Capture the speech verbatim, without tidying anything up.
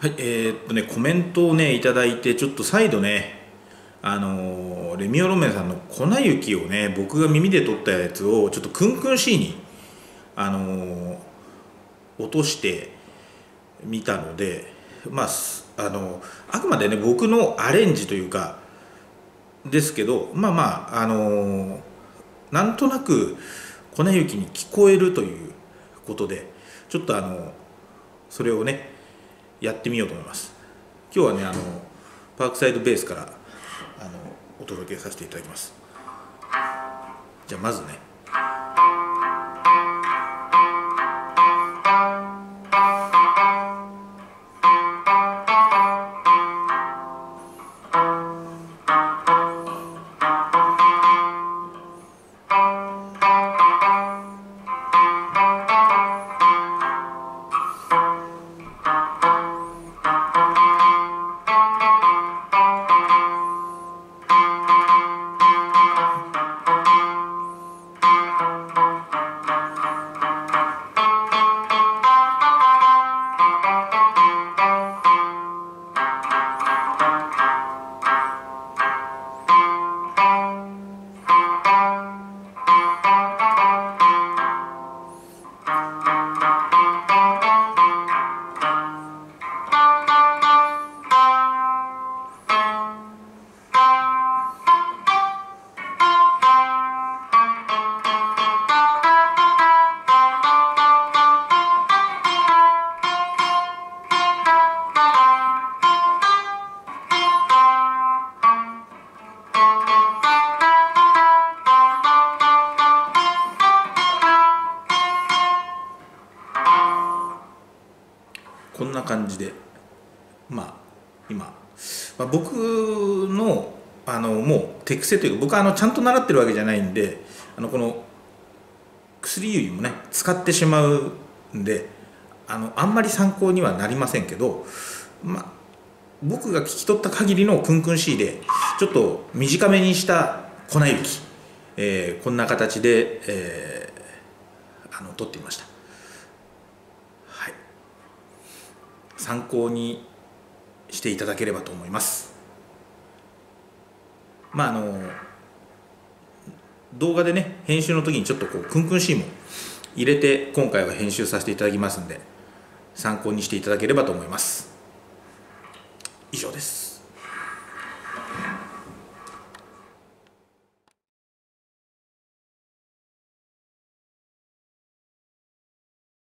はい、えーっとね、コメントをね、いただいて、ちょっと再度ね、あのーレミオロメンさんの粉雪をね、僕が耳で撮ったやつを、ちょっとクンクン C に、あのー落としてみたので、まあ、すあのあくまでね、僕のアレンジというか、ですけど、まあまあ、あのーなんとなく粉雪に聞こえるということで、ちょっとあのそれをね、やってみようと思います。今日はね、あのパークサイドベースからあのお届けさせていただきます。じゃあまずね、こんな感じで、まあ今、まあ、僕のあのもう手癖というか、僕はあのちゃんと習ってるわけじゃないんで、あのこの薬指もね使ってしまうんで、あのあんまり参考にはなりませんけど、まあ僕が聞き取った限りのクンクン C でちょっと短めにした粉雪、えーこんな形で、えーあの取ってみました。はい、参考にしていただければと思います。まああの動画でね、編集の時にちょっとこうクンクン C も入れて今回は編集させていただきますんで、参考にしていただければと思います。以上です。